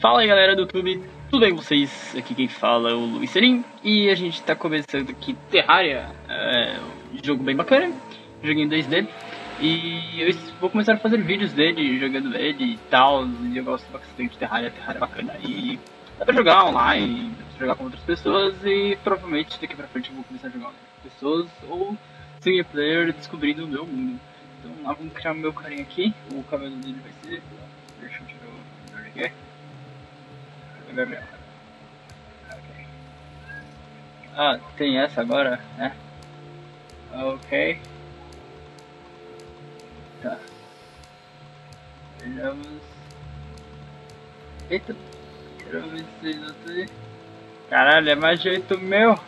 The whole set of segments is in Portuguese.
Fala aí galera do YouTube, tudo bem com vocês? Aqui quem fala é o Luiz Selim e a gente tá começando aqui Terraria, um jogo bem bacana, joguinho 2D. E eu vou começar a fazer vídeos dele, jogando ele e tal, e eu gosto bastante de Terraria é bacana. E dá pra jogar online, dá pra jogar com outras pessoas e provavelmente daqui pra frente eu vou começar a jogar com pessoas ou single player descobrindo o meu mundo. Então lá vamos criar o meu carinha aqui, o cabelo dele vai ser... Deixa eu tirar o melhor aqui. Okay. Ah, tem essa agora, né? Ok. Tá. Vejamos. Eita. Quero ver se não tem. Caralho, é mais de 8 mil.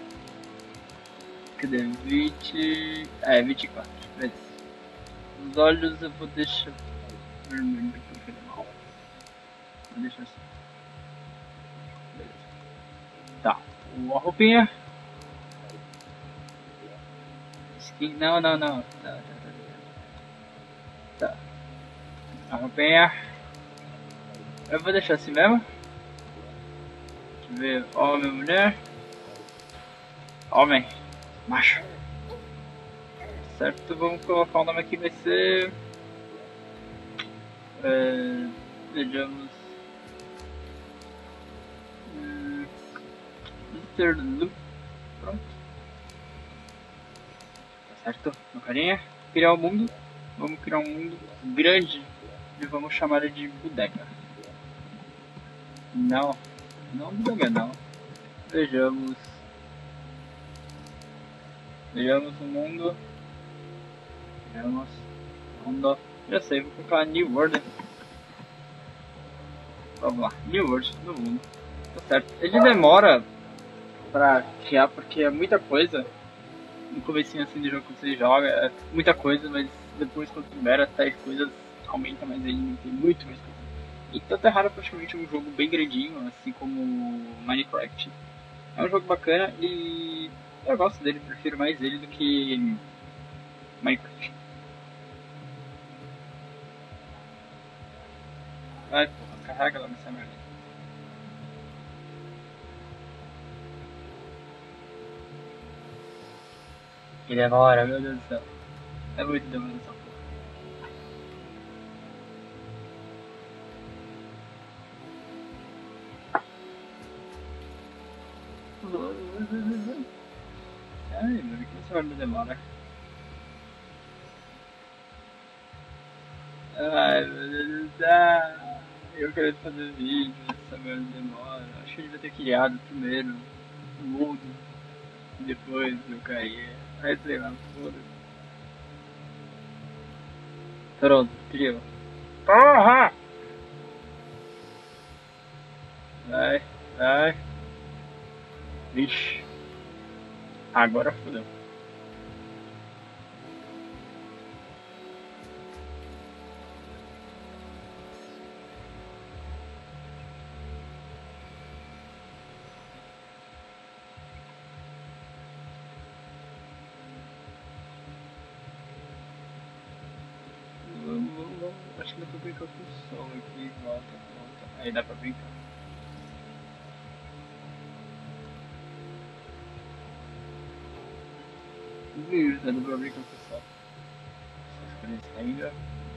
Cadê? 20. É, 24. Beleza. Os olhos eu vou deixar vermelho porque é mal. Vou deixar assim. Beleza. Tá. A roupinha. Skin. Não. Tá. A roupinha. Eu vou deixar assim mesmo. Deixa eu ver. Homem, mulher. Homem. Macho. Certo, vamos colocar o nome aqui, vai ser... vejamos... Mr. Lu. Pronto. Tá certo, meu carinha. Criar um mundo. Vamos criar um mundo grande e vamos chamar ele de bodega. Não bodega não. Vejamos o mundo. Já sei, vou colocar New World. Vamos lá, New World no mundo. Tá certo. Ele demora pra criar porque é muita coisa. No comecinho assim do jogo que você joga, é muita coisa, mas depois quando libera tais coisas aumenta mais ainda, tem muito mais coisa. Então Terraria é praticamente um jogo bem grandinho, assim como Minecraft. É um jogo bacana e eu gosto dele, prefiro mais ele do que Minecraft. Vai porra, carrega logo essa merda. Que demora, meu Deus do céu. É muito demora essa porra. Ai, mano, que essa merda demora. Ai, meu Deus do céu. Eu quero fazer vídeo, essa merda demora. Acho que eu devia ter criado primeiro o mundo, depois eu caí. Aí sei lá, foda-se. Pronto, criou. Porra! Vai. Vixe. Agora fodeu. Vamos. Acho que dá pra brincar com o sol aqui. Volta. Aí dá pra brincar. Dá pra brincar com o sol. Só escurecer ainda.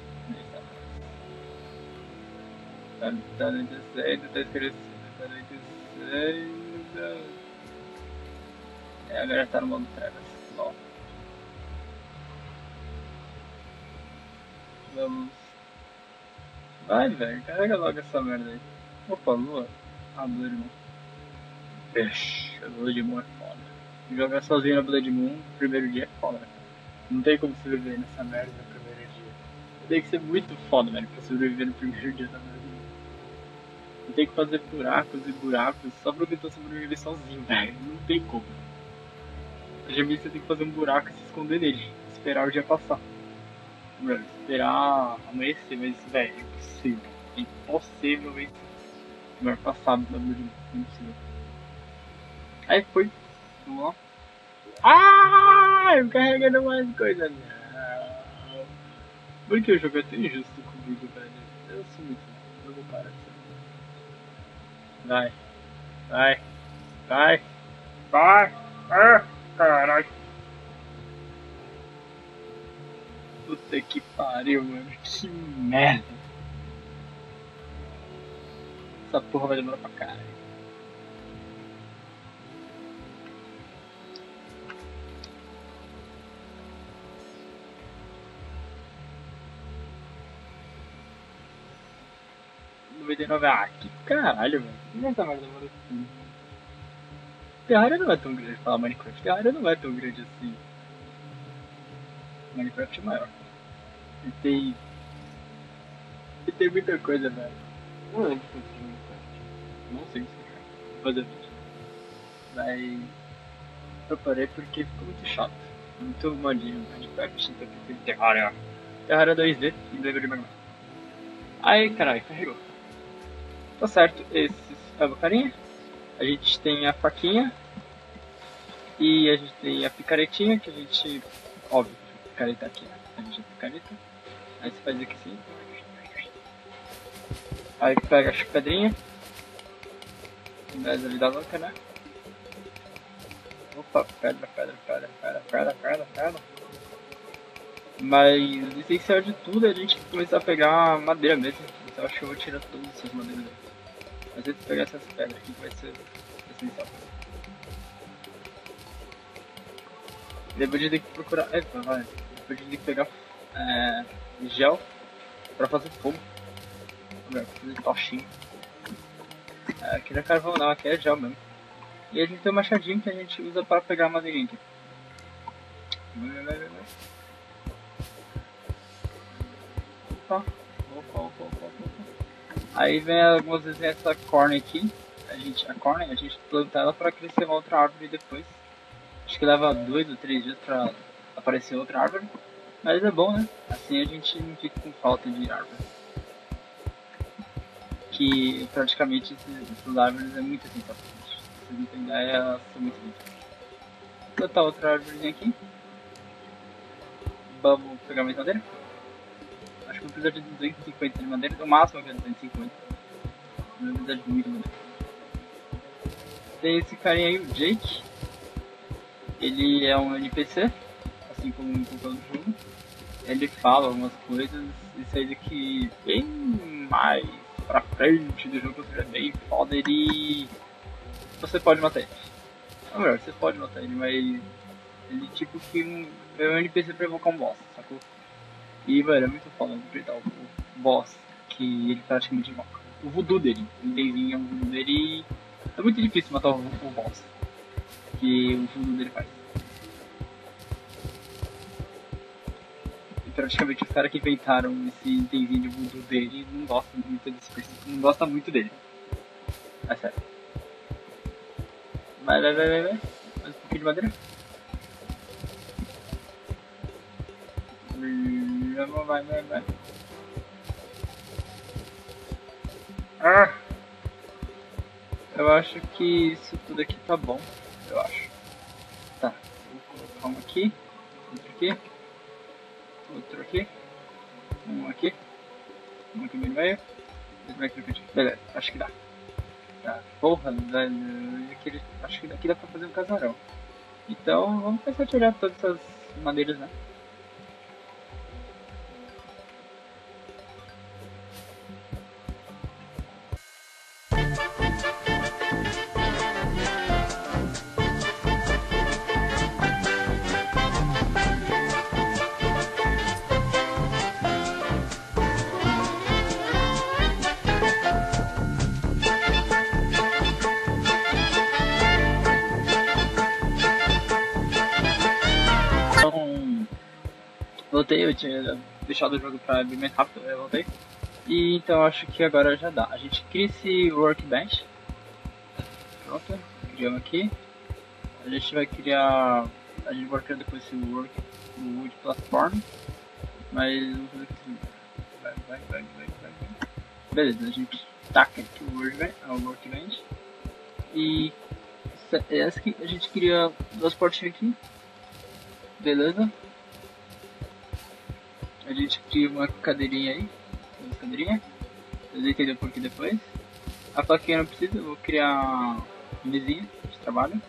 Tá anoitecendo, tá escurecendo, tá anoitecendo. Agora tá no modo trevas. Bom. Vamos. Vai, velho, carrega logo essa merda aí. Opa, lua. Ah, Blood Moon. Ixi, Blood Moon é foda. Jogar sozinho na Blood Moon, primeiro dia é foda. Não tem como sobreviver nessa merda no primeiro dia. Tem que ser muito foda, velho, pra sobreviver no primeiro dia da Blood Moon. Eu tenho que fazer buracos só pra tentar sobreviver sozinho, velho. Não tem como. Eu já vi que você tem que fazer um buraco e se esconder nele. Esperar o dia passar. Mano, esperar amanhecer, mas, velho, é impossível. É impossível vencer. Semana passada da Blood Moon, impossível. Aí foi. Vamos lá. Ah, eu carregando mais coisa. Não. Por que o jogo é tão injusto comigo, velho? Eu sou muito. Eu vou parar disso. Vai. Vai. Vai. Vai. Ah, caralho. Puta que pariu, mano. Que merda. Essa porra vai demorar pra caralho. Ah, que caralho, velho. Por que essa merda demora assim? Terraria não é tão grande, falar Minecraft. Terraria não é tão grande assim. Minecraft é maior. E tem muita coisa, velho. Não lembro quanto de Minecraft. Não sei explicar. Vou fazer vídeo. Daí eu parei porque ficou muito chato. Muito modinho. Minecraft, então tem Terraria. Terraria 2D e lembro de Magma. Aí, caralho, carregou. Tá certo, esse é o carinha. A gente tem a faquinha. E a gente tem a picaretinha, que a gente... Óbvio, a picareta aqui, né? A gente é picareta. Aí você faz aqui assim. Aí pega as pedrinhas. Mas ali da louca, né? Opa, pedra. Mas o essencial de tudo é a gente começar a pegar madeira mesmo. Então eu acho que eu vou tirar todas essas madeiras aí. Mas antes de pegar essas pedras aqui que vai ser essencial. Depois de ter que procurar. Depois de ter que pegar gel pra fazer fogo. Pra fazer tochinho. Aqui não é carvão não, aqui é gel mesmo. E a gente tem um machadinho que a gente usa para pegar a madeirinha aqui. Opa. Aí vem algumas vezes essa corn aqui. A gente planta ela para crescer uma outra árvore depois. Acho que leva 2 ou 3 dias para aparecer outra árvore. Mas é bom, né? Assim a gente não fica com falta de árvore. Que praticamente essas árvores é muito essencial. Vocês não têm ideia, elas são muito essenciais. Vou botar outra árvore aqui. Vamos pegar mais madeira. Acho que vou precisar de 250 de madeira. No máximo eu quero 250. Não vou precisar de muita madeira. Tem esse carinha aí, o Jake. Ele é um NPC, assim como um todo jogo. Ele fala algumas coisas, isso aí que bem mais pra frente do jogo, é bem foda, você pode matar ele. Ou melhor, você pode matar ele, mas ele tipo que é um NPC pra evocar um boss, sacou? E, velho, é muito foda enfrentar o boss que ele praticamente invoca. O voodoo dele, o voodoo dele... É muito difícil matar o boss que o voodoo dele faz. E praticamente os caras que inventaram esse itemzinho de voodoo dele não gostam muito desse personagem, não gostam muito dele. É sério. Vai. Mais um pouquinho de madeira. Vai. Ah! Eu acho que isso tudo aqui tá bom. Eu acho. Tá. Vou colocar um aqui. Outro aqui. Um aqui. Um aqui no meio. Beleza, acho que dá. Tá. Porra, velho. Acho que daqui dá pra fazer um casarão. Então vamos começar a tirar todas essas madeiras, né? Voltei, eu tinha deixado o jogo pra bem mais rápido, eu voltei. E então acho que agora já dá. A gente cria esse workbench. Pronto, criamos aqui. A gente vai criar depois esse wood platform. Mas vamos fazer aqui. Vai. Beleza, a gente taca aqui o workbench. E essa aqui a gente cria duas portinhas aqui. Beleza. A gente cria uma cadeirinha aí. Vocês vão entender por que depois. A plaquinha não precisa, eu vou criar um vizinho de trabalho.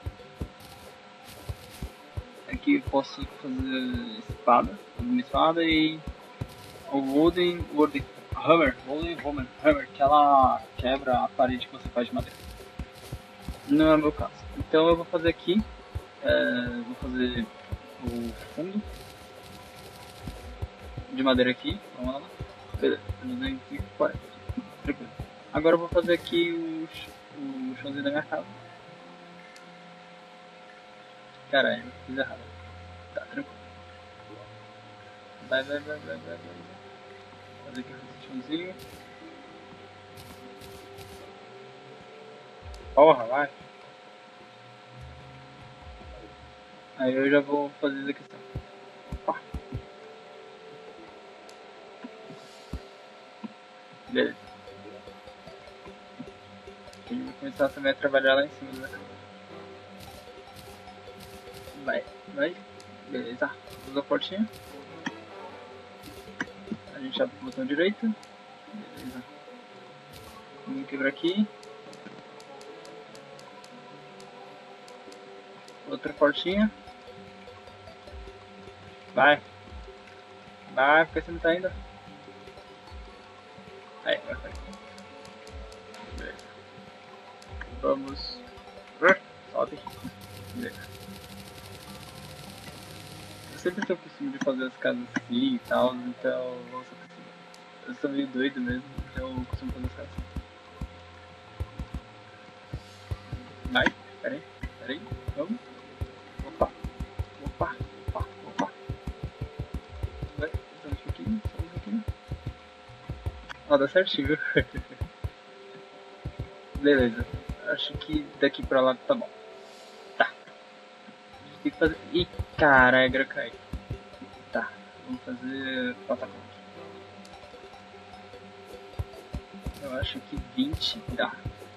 Aqui eu posso fazer espada, uma espada e o Wooden Hammer, que ela quebra a parede que você faz de madeira. Não é o meu caso. Então eu vou fazer aqui, vou fazer o fundo de madeira aqui, vamos lá. Beleza, 240. Tranquilo. Agora eu vou fazer aqui o chãozinho da minha casa. Caralho, fiz errado. Tá, tranquilo. Vai. Fazer aqui o chãozinho. Porra, vai. Aí eu já vou fazer isso aqui. Opa. Beleza. A gente vai começar também a trabalhar lá em cima da casa. Vai. Beleza. Usa a portinha. A gente abre o botão direito. Beleza. Vamos quebrar aqui. Outra portinha. Vai, porque você não tá indo. Aí, vai. Beleza. Vamos. Sobe. Beleza. Eu sempre tenho o costume de fazer as casas assim e tal, então vamos ser possível. Eu sou meio doido mesmo, então eu costumo fazer as casas assim. Vai, peraí, vamos. Opa. Vai, só um pouquinho. Ó, dá certinho, viu? Beleza, acho que daqui pra lá tá bom. Tá. A gente tem que fazer. Ih, caraca, cai. Tá, vamos fazer plataforma aqui. Eu acho que 20 dá.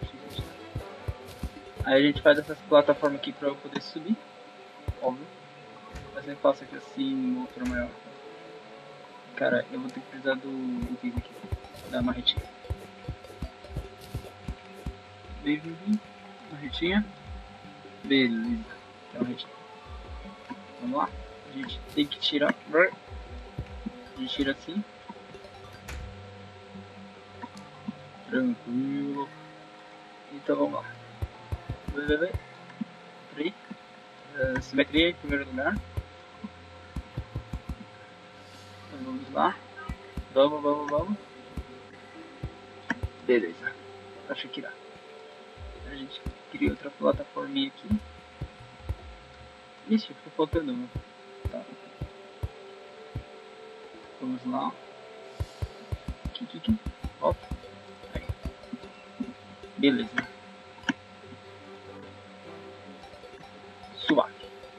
Aí a gente faz essas plataformas aqui pra eu poder subir. Óbvio. Mas eu faço aqui assim, uma altura maior. Cara, eu vou ter que precisar do que aqui? Da marretinha. Marretinha. Beleza. Tem marretinha. Vamos lá. A gente tem que tirar. A gente tira assim. Tranquilo. Então vamos lá. Peraí. Simetria em primeiro lugar. Então vamos lá. Vamos. Beleza. Acho que dá. A gente cria outra plataforminha aqui. Ixi, ficou faltando uma. Tá. Vamos lá. Aqui. Volta. Aí. Beleza. Suave.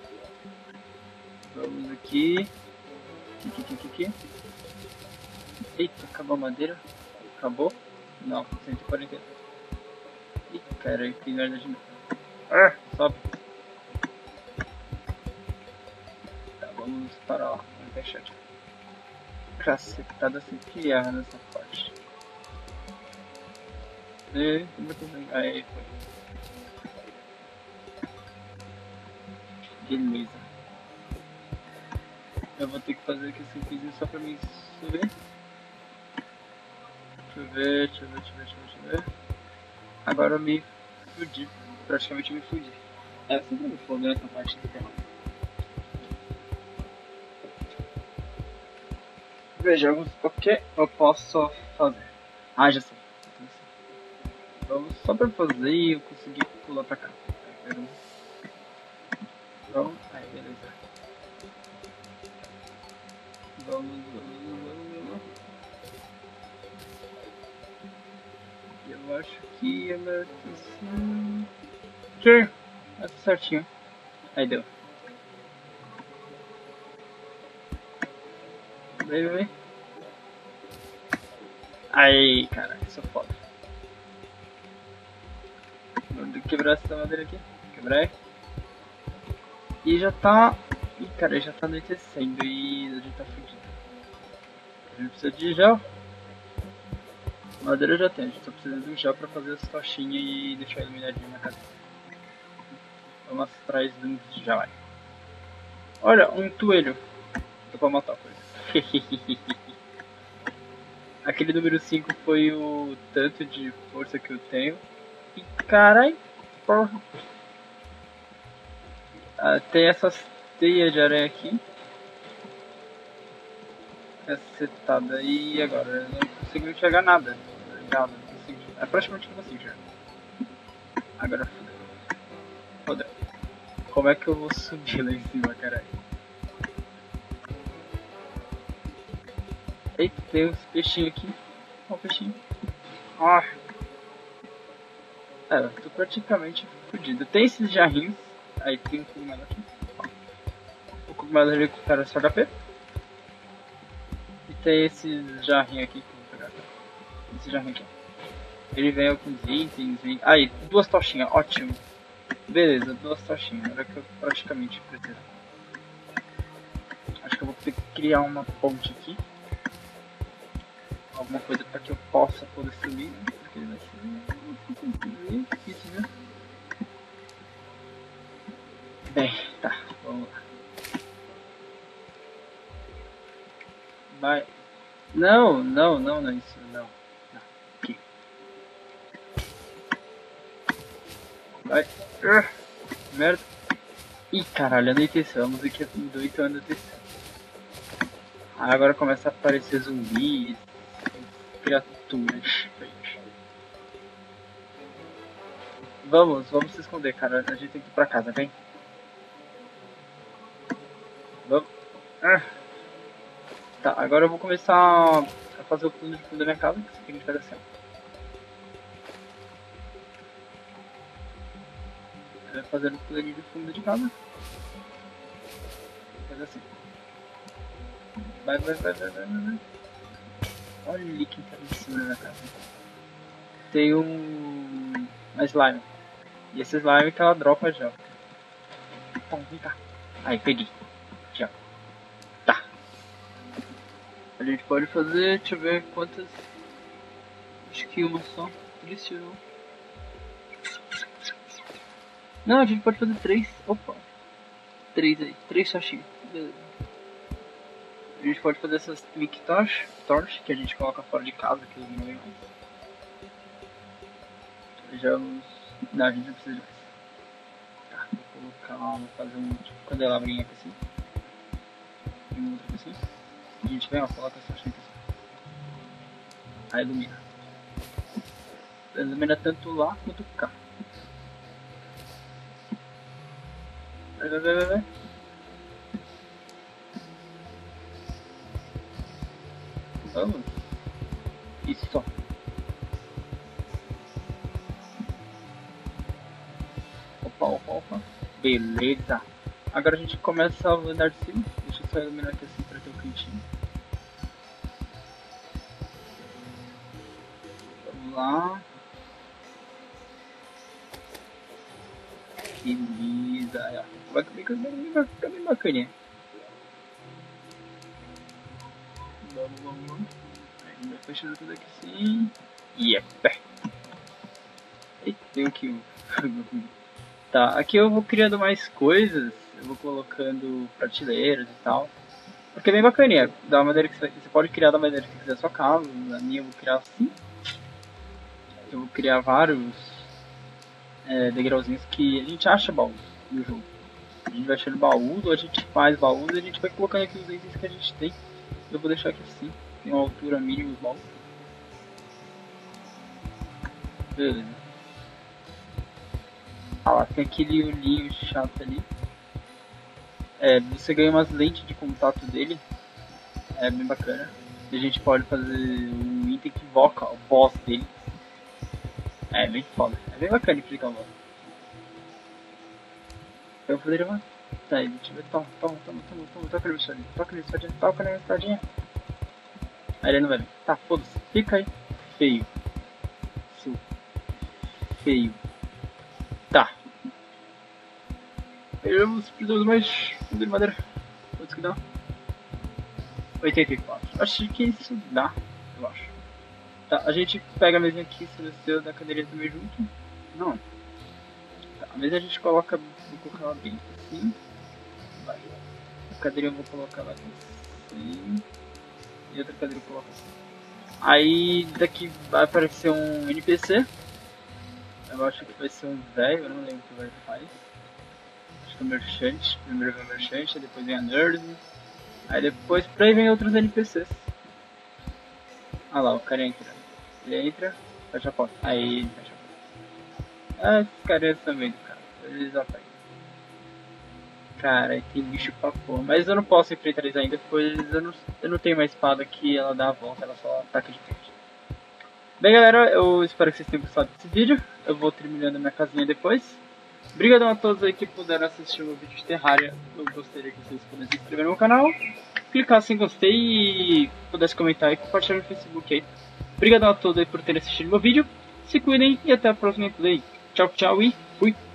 Vamos aqui. Aqui. Eita, acabou a madeira. Acabou? Não, 140. Ih, cara, que merda de novo. Sobe. Tá, vamos parar lá. Vamos fechar aqui. Cacetada sempre erra nessa parte. E como é que eu... Aí, foi. Beleza. Eu vou ter que fazer aqui esse vídeo só pra mim subir. Deixa eu ver. Agora eu me fudi. Praticamente me fudi. Eu sempre me fodo nessa parte do canal. Vejamos o que eu posso fazer. Ah, já sei. Vamos só pra fazer e eu conseguir pular pra cá. Vamos. Aí, beleza. Vamos. Eu acho que ela tá assim. Que? Tá certinho. Aí deu. Vem. Aí, cara, isso é foda. Vou quebrar essa madeira aqui. Quebrar. E já tá. Ih, cara, já tá anoitecendo e a gente tá fudido. A gente precisa de gel. Madeira eu já tenho, a gente só precisa de um gel pra fazer as tochinhas e deixar iluminadinho na casa. Vamos atrás de um gel. Olha, um toelho. Dá pra matar coisa. Aquele número 5 foi o tanto de força que eu tenho. E carai, porra. Tem essas teias de aranha aqui. Cacetada aí agora. Eu não consigo enxergar nada. Nada, não consigo. Praticamente não consigo enxergar. Agora fodeu. Fodeu. Como é que eu vou subir lá em cima, caralho? Eita, tem uns peixinhos aqui. Ó, o peixinho. Ah. Eu tô praticamente fodido. Tem esses jarrinhos. Aí tem um cogumelo aqui. O cogumelo recupera seu HP. E tem esse jarrinho aqui que eu vou pegar. Esse jarrinho aqui. Ele vem com os itens. Aí, 2 tochinhas, ótimo. Beleza, 2 tochinhas. Era que eu praticamente preciso. Acho que eu vou ter que criar uma ponte aqui. Alguma coisa para que eu possa poder subir, né? Porque vai ser difícil, né? Bem, tá, vamos lá. Vai. Não, não é isso, não. Aqui. Vai. Merda. Ih, caralho, eu não intenção. A música mudou, então eu não intenção. Agora começa a aparecer zumbis, criaturas. Vamos se esconder, cara. A gente tem que ir pra casa, vem. Vamos. Tá, agora eu vou começar a fazer o plano de fundo da minha casa, que isso aqui a gente faz assim. Vai fazer o plano de fundo de casa. Faz assim. Vai. Olha quem tá em cima da minha casa. Tem uma slime. E esse slime que ela dropa já. Então, vem cá. Aí, peguei. Já. Tá. A gente pode fazer, deixa eu ver quantas. Acho que uma só. Delicioso. Não, a gente pode fazer 3. Opa. 3 aí. 3 sachinhos. Beleza. A gente pode fazer essas Mic Torch que a gente coloca fora de casa, que não vem mais. Já os. Não, a gente não precisa de mais. Tá, vou colocar lá, vou fazer um candelabrinho aqui assim. E um outro aqui assim. A gente vem, ó, coloca essa chave aqui assim. Aí ilumina. Ilumina tanto lá quanto cá. Vai. Vamos. Isso só. Opa. Beleza. Agora a gente começa a andar de cima. Deixa eu só iluminar aqui assim pra ter um cantinho. Vamos lá. Que beleza. Vai ficar bem bacaninha. Vamos. Aí vai fechando tudo aqui assim. Yep. E tem aqui Tá, aqui eu vou criando mais coisas. Eu vou colocando prateleiras e tal. Porque é bem bacaninha. Da maneira que você pode criar da maneira que você quiser a sua casa. Na minha eu vou criar assim. Eu vou criar vários degrauzinhos que a gente acha baús no jogo. A gente vai achando baús, ou a gente faz baús e a gente vai colocando aqui os itens que a gente tem. Eu vou deixar aqui assim. Tem uma altura mínima os baús. Beleza. Ah lá, tem aquele olhinho chato ali. Você ganha umas lentes de contato dele. É bem bacana. E a gente pode fazer um item que invoca o boss dele. É bem foda. É bem bacana explicar o boss. Eu poderia matar ele. Deixa eu ver. Toma. Toca na minha espadinha. Aí ele não vai vir. Tá, foda-se. Fica aí. Feio. Feio. Tá. Precisamos mais de madeira. Quanto que dá? 84. Acho que isso dá. Eu acho. Tá, a gente pega a mesinha aqui, seleciona da cadeirinha também junto. Não. Tá, a mesa a gente coloca, vou colocar ela bem assim. Vai. A cadeirinha eu vou colocar ela assim. E outra cadeira eu coloco assim. Aí daqui vai aparecer um NPC. Eu acho que vai ser um velho, eu não lembro o que o velho faz. Acho que é o Merchant. Primeiro vem o Merchant, depois vem a Nerd. Aí depois por aí vem outros NPCs. Ah lá, o cara entra. Ele entra, fecha a porta. Aí ele fecha a porta. Ah, esses caras também, cara. Eles aparecem. Cara, aí tem bicho pra porra. Mas eu não posso enfrentar eles ainda, pois eu não tenho uma espada que ela dá a volta, ela só ataca de frente. Bem galera, eu espero que vocês tenham gostado desse vídeo. Eu vou terminando minha casinha depois. Obrigadão a todos aí que puderam assistir o meu vídeo de Terraria. Eu gostaria que vocês pudessem se inscrever no canal, clicar em gostei e pudesse comentar e compartilhar no Facebook aí. Obrigadão a todos aí por terem assistido meu vídeo. Se cuidem e até a próxima play. Tchau, tchau e fui!